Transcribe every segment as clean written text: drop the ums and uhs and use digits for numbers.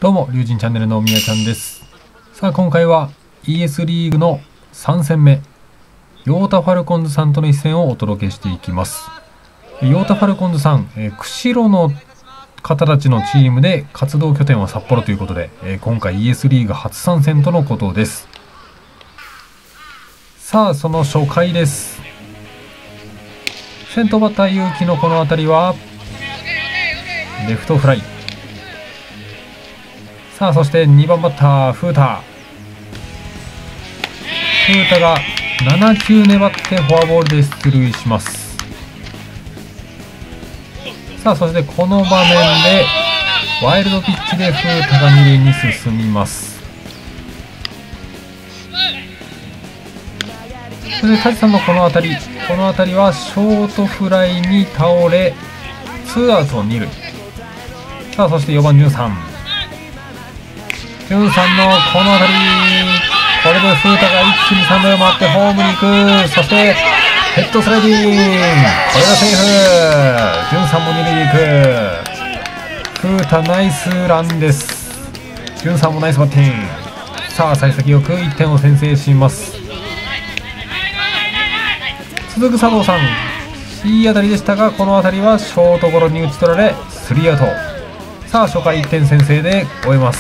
どうも、龍神チャンネルのみやちゃんです。さあ、今回は ES リーグの3戦目、ヨータファルコンズさんとの一戦をお届けしていきます。ヨータファルコンズさん、釧路の方たちのチームで活動拠点は札幌ということで、今回 ES リーグ初参戦とのことです。さあ、その初回です。先頭バッター勇気のこの辺りはレフトフライ。さあ、そして2番バッターフータが7球粘ってフォアボールで出塁します。さあ、そしてこの場面でワイルドピッチでフータが2塁に進みます。そしてタジさんのこの辺りはショートフライに倒れ2アウト2塁。さあ、そして4番ジュンさんのこの辺り、これでフータが一気に3塁を回ってホームに行く。そしてヘッドスライディング、これがセーフ。ジュンさんも2塁に行く。フータナイスランです。ジュンさんもナイスバッティング。さあ、幸先よく1点を先制します。続く佐藤さん、いい当たりでしたが、この当たりはショートゴロに打ち取られ3アウト。さあ、初回1点先制で終えます。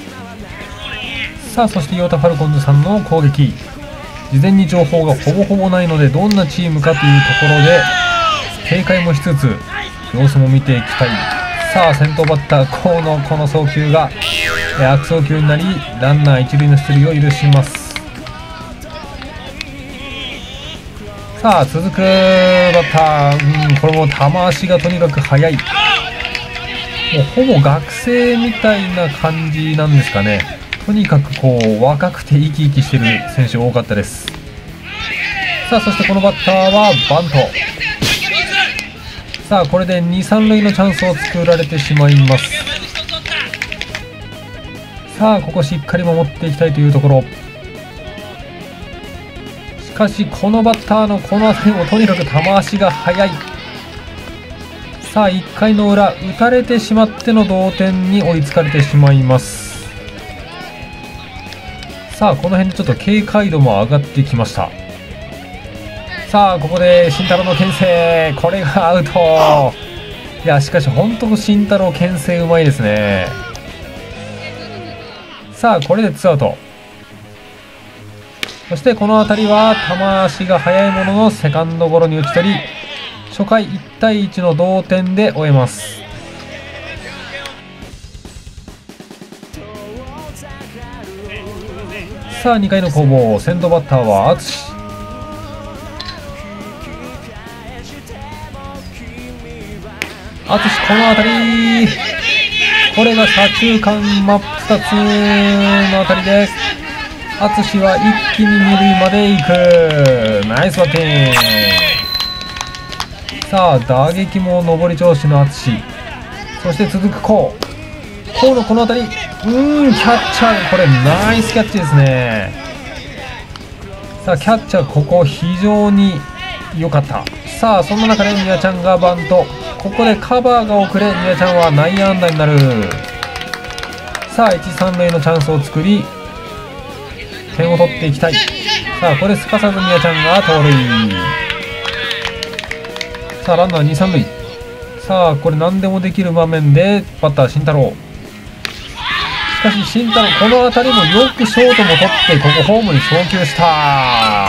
さあ、そしてヨータファルコンズさんの攻撃、事前に情報がほぼほぼないのでどんなチームかというところで警戒もしつつ様子も見ていきたい。さあ、先頭バッター河野、この送球が悪送球になりランナー一塁の出塁を許します。さあ、続くバッター、これも球足がとにかく速い。もうほぼ学生みたいな感じなんですかね。とにかくこう若くて生き生きしてる選手多かったです。さあ、そしてこのバッターはバント。さあ、これで2、3塁のチャンスを作られてしまいます。さあ、ここしっかり守っていきたいというところ。しかしこのバッターのこの辺りもとにかく球足が速い。さあ、1回の裏打たれてしまっての同点に追いつかれてしまいます。さあ、この辺でちょっと警戒度も上がってきました。さあ、ここで慎太郎の牽制、これがアウト。いや、しかし本当慎太郎牽制うまいですね。さあ、これで2アウト。そしてこの辺りは球足が速いもののセカンドゴロに打ち取り、初回1対1の同点で終えます。さあ、2回の攻防、先頭バッターは淳。この当たり、これが左中間真っ二つの当たりで淳は一気に2塁まで行く。ナイスバッティング。さあ、打撃も上り調子の淳。そして続く河野、この当たり、キャッチャー、これナイスキャッチですね。さあ、キャッチャーここ非常に良かった。さあ、そんな中でみやちゃんがバント、ここでカバーが遅れみやちゃんは内野安打になる。さあ、1、3塁のチャンスを作り点を取っていきたい。さあ、これすかさずみやちゃんが盗塁。さあ、ランナー2、3塁。さあ、これ何でもできる場面でバッター慎太郎。しかし慎太郎、この辺りもよくショートも取ってここホームに送球した。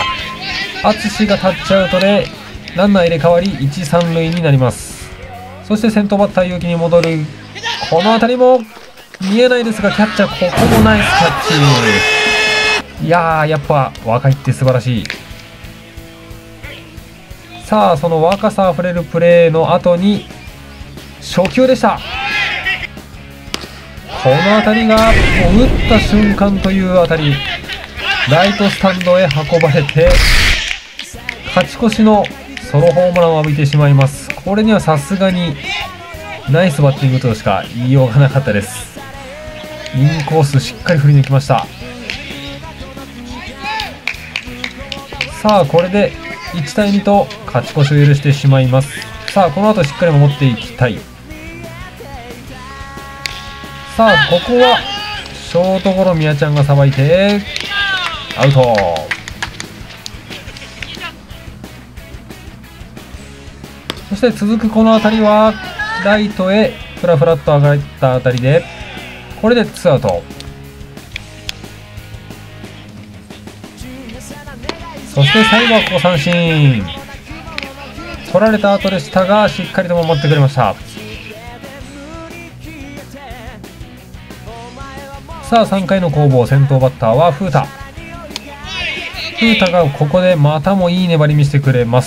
淳がタッチアウトでランナー入れ替わり1、3塁になります。そして先頭バッター勇気に戻る。この辺りも見えないですがキャッチャー、ここもナイスキャッチ。いやー、やっぱ若いって素晴らしい。さあ、その若さあふれるプレーの後に初球でした。この当たりがもう打った瞬間という当たり、ライトスタンドへ運ばれて勝ち越しのソロホームランを浴びてしまいます。これにはさすがにナイスバッティングとしか言いようがなかったです。インコースしっかり振り抜きました。さあ、これで1対2と勝ち越しを許してしまいます。さあ、この後しっかり守っていきたい。 さあここはショートゴロ、宮ちゃんがさばいてアウト。そして続くこの当たりはライトへフラフラっと上がった当たりで、これでツーアウト。そして最後はここ三振。取られた後でしたがしっかりと守ってくれました。さあ3回の攻防、先頭バッターは風太。風太がここでまたもいい粘り見せてくれます。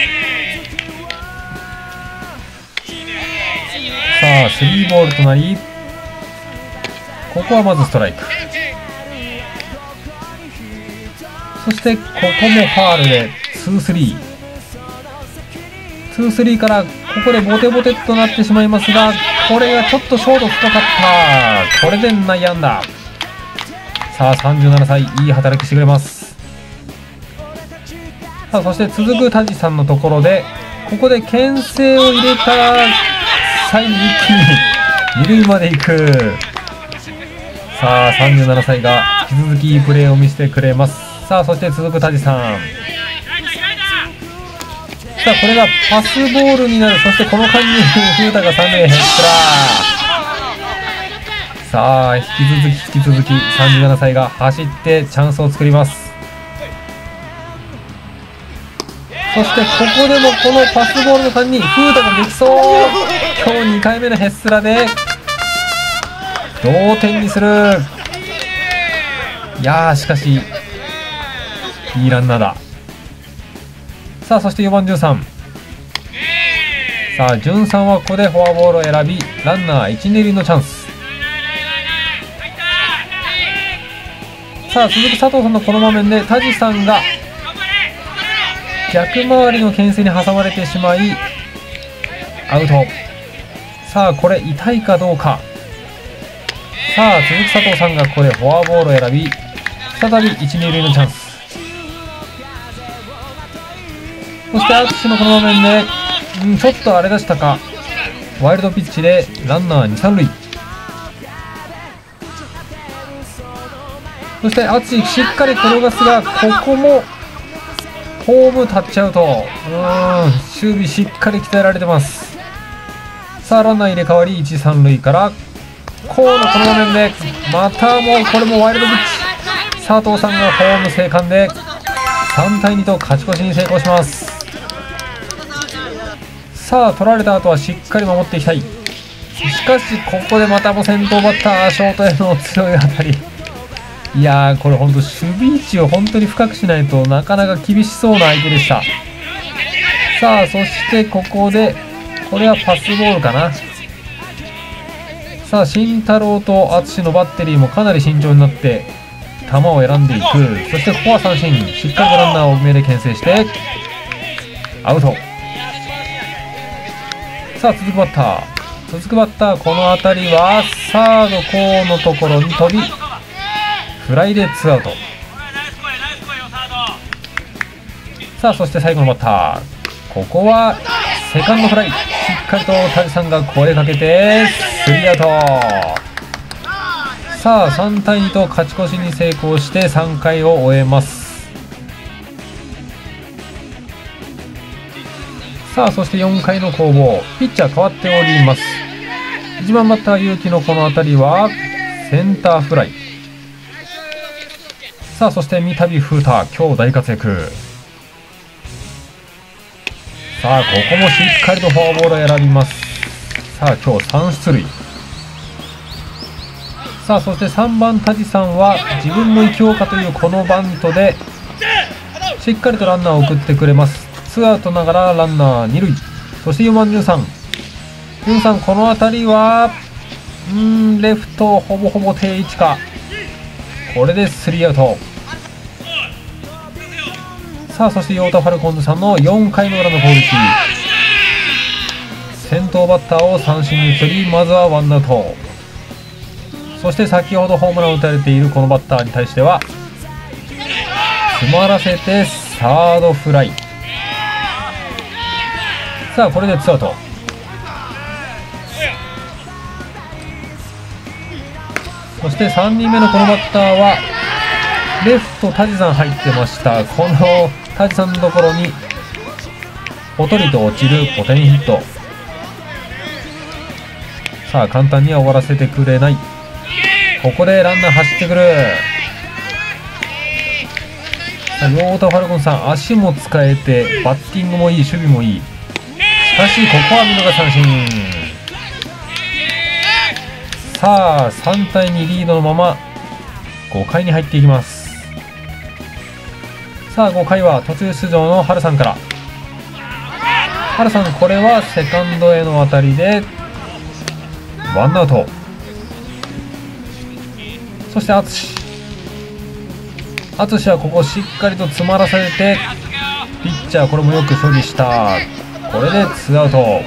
さあスリーボールとなり、ここはまずストライク。そしてここもファールで 2-3 からここでボテボテとなってしまいますが、これがちょっとショート深かった。これで内野安打。さあ37歳、いい働きしてくれます。さあそして続く田地さんのところで、ここで牽制を入れた際に一気に二塁まで行く。さあ37歳が引き続きいいプレーを見せてくれます。さあそして続く田地さん。さあこれがパスボールになる。そしてこの間に風太が3塁へヘッドラー。さあ引き続き37歳が走ってチャンスを作ります。そしてここでもこのパスボールの間に風太が激走。今日2回目のヘッスラで同点にする。いやーしかしいいランナーだ。さあそして4番13。さあ潤さんはここでフォアボールを選び、ランナー1、2塁のチャンス。さあ続く佐藤さんのこの場面で田地さんが逆回りの牽制に挟まれてしまいアウト。さあこれ痛いかどうか。さあ続く佐藤さんがここでフォアボールを選び、再び1、2塁のチャンス。そして淳のこの場面で、ちょっとあれでしたか、ワイルドピッチでランナー2、3塁。そして淳しっかり転がすが、ここもホームタッチアウト。守備しっかり鍛えられてます。さあランナー入れ替わり1、3塁から河野、この場面でまたもこれもワイルドピッチ。佐藤さんがホーム生還で3対2と勝ち越しに成功します。さあ取られた後はしっかり守っていきたい。しかしここでまたも先頭バッターショートへの強い当たり。いやーこれ本当守備位置を本当に深くしないとなかなか厳しそうな相手でした。さあそしてここでこれはパスボールかな。さあ慎太郎と淳のバッテリーもかなり慎重になって球を選んでいく。そしてここは三振。しっかりとランナーを目で牽制してアウト。さあ続くバッター、この辺りはサード河野のところに飛びフライでツーアウト。さあそして最後のバッター、ここはセカンドフライ。しっかりと田地さんが声かけてスリーアウト。さあ3対2と勝ち越しに成功して3回を終えます。さあそして4回の攻防、ピッチャー変わっております。1番バッター結城のこの辺りはセンターフライ。さあそして三度風太、今日大活躍。さあここもしっかりとフォアボールを選びます。さあ今日3出塁。さあそして3番田地さんは自分も生きようかというこのバントでしっかりとランナーを送ってくれます。ツーアウトながらランナー2塁。そして4番13、この辺りはレフトほぼほぼ定位置か。これでスリーアウト。さあそして陽太ファルコンズさんの4回の裏の攻撃、先頭バッターを三振に取り、まずはワンアウト。そして先ほどホームランを打たれているこのバッターに対しては詰まらせてサードフライ。さあこれでツーアウト。 そして3人目のこのバッターはレフトタジさん入ってました。このタジさんのところにポトリと落ちるポテンヒット。さあ簡単には終わらせてくれない。ここでランナー走ってくる。さあヨータファルコンさん、足も使えてバッティングもいい、守備もいい。しかしここは見逃し三振。さあ3対2リードのまま5回に入っていきます。さあ5回は途中出場のハルさんから。ハルさん、これはセカンドへの当たりでワンアウト。そして淳はここしっかりと詰まらされて、ピッチャーこれもよく処理した。これでツーアウト。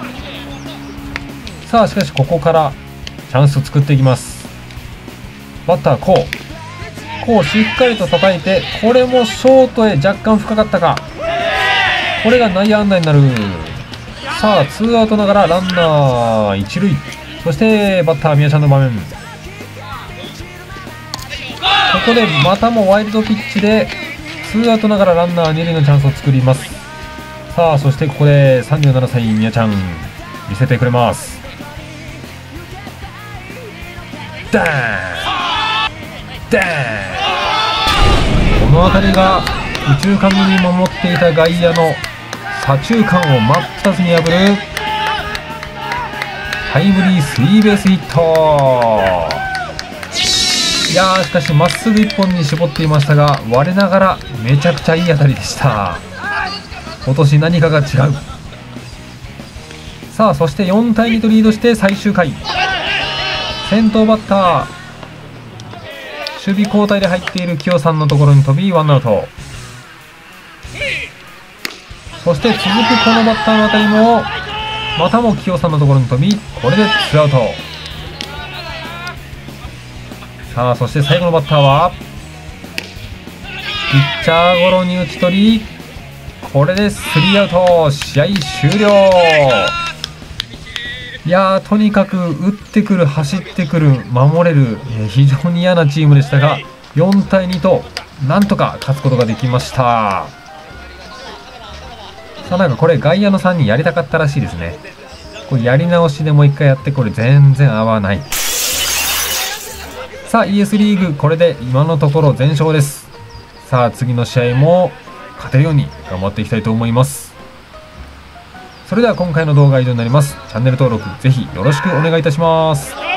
さあしかしここからチャンス作っていきます。バッターこうしっかりと叩いて、これもショートへ若干深かったか。これが内野安打になる。さあツーアウトながらランナー一塁。そしてバッター宮ちゃんの場面。ここでまたもワイルドピッチでツーアウトながらランナー二塁のチャンスを作ります。さあそしてここで37歳宮ちゃん見せてくれます。ダーンダーン。この辺りが右中間に守っていた外野の左中間を真っ二つに破るタイムリースリーベースヒット。いやーしかしまっすぐ一本に絞っていましたが、我ながらめちゃくちゃいい当たりでした。今年何かが違う。さあそして4対2とリードして最終回、先頭バッター守備交代で入っている清さんのところに飛びワンアウト。そして続くこのバッターの当たりもまたも清さんのところに飛び、これでツーアウト。さあそして最後のバッターはピッチャーゴロに打ち取り、これでスリーアウト。試合終了。いやーとにかく打ってくる、走ってくる、守れる、非常に嫌なチームでしたが4対2となんとか勝つことができました。さあなんかこれ外野の3人やりたかったらしいですね。これやり直しでもう一回やって、これ全然合わない。さあ ES リーグこれで今のところ全勝です。さあ次の試合も勝てるように頑張っていきたいと思います。それでは今回の動画は以上になります。チャンネル登録ぜひよろしくお願いいたします。